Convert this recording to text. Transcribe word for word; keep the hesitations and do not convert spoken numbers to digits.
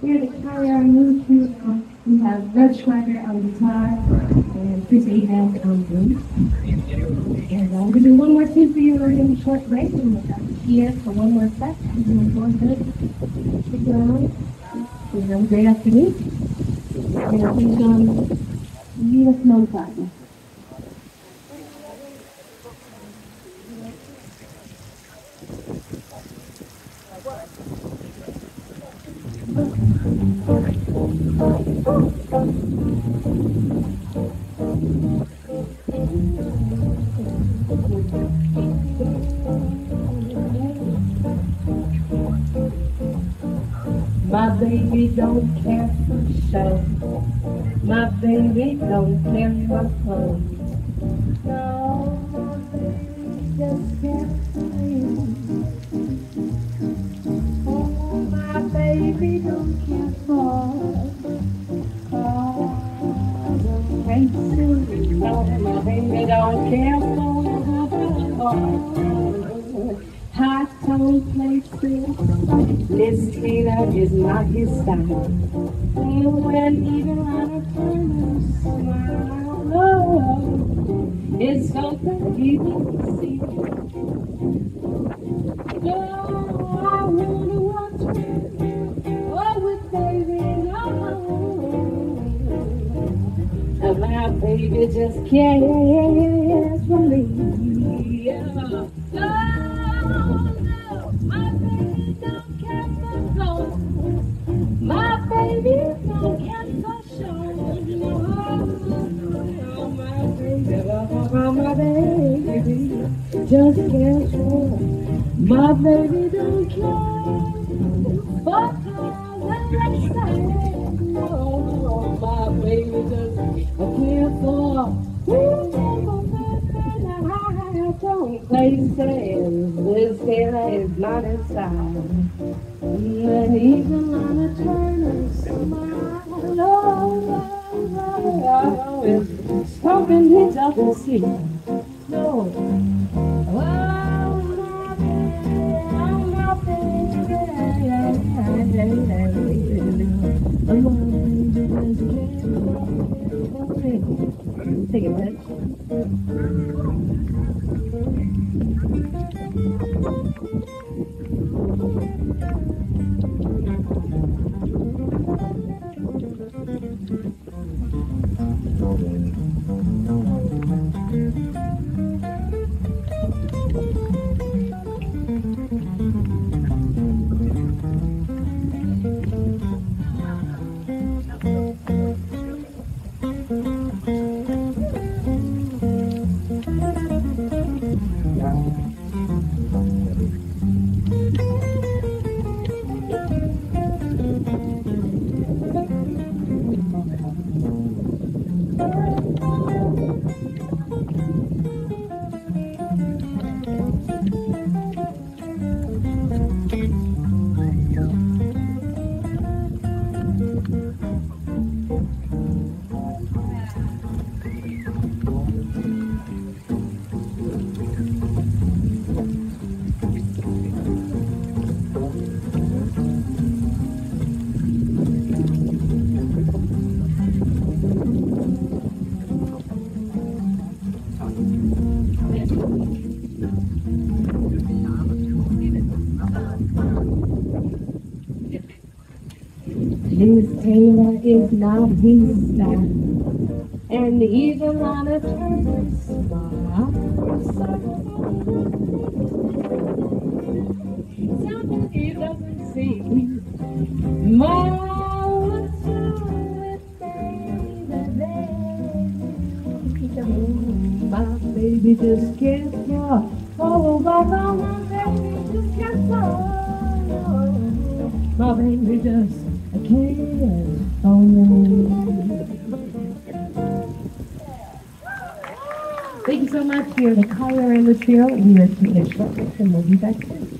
Here at the Kyler Music, we have Red Schwager on guitar and Chris Ahab on drums. And uh, we're going to do one more tune for you. We're going to give a short break and we'll be here for one more set. We're going to go ahead, stick around. We have a great afternoon. And uh, please um, leave us notified. My baby don't care for show. My baby don't care for fun. No, my baby just cares for you. Oh, my baby don't care for cars or races. No, my baby don't care for high tone places. Liz Taylor is not his style. When even on a Turner smile, oh, it's something he didn't see. No, I wanna watch it. Oh, with baby, no. And my baby just cares for me. Oh, no, my baby don't care for gold. My baby don't care for show. No, my baby, oh, my baby just cares for. My baby don't care for cars and races. No, my baby just cares for. Places, this Taylor is not inside. And even on a Turner smile, oh, oh, oh, it's something he doesn't see. No, oh, my baby, oh, my baby, yeah, take it, Rich. Liz Taylor is not his style, and even on a Turner smile, something he doesn't see. More to it, baby. My baby just can't stop. Oh, my, my baby just can't stop. My baby just cares for me. Thank you so much. You're the Kyler and the Trio. We are taking a short break and we'll be back soon.